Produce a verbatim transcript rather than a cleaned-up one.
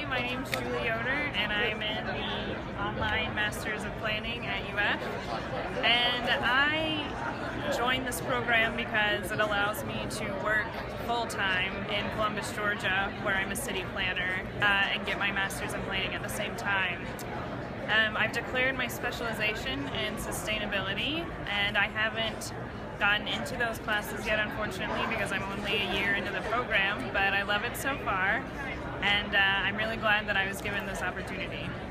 my name's Julie Yoder, and I'm in the online Masters of Planning at U F. And I joined this program because it allows me to work full-time in Columbus, Georgia, where I'm a city planner, uh, and get my Masters in Planning at the same time. Um, I've declared my specialization in sustainability, and I haven't gotten into those classes yet, unfortunately, because I'm only a year into the program, but I love it so far, and uh, I'm really glad that I was given this opportunity.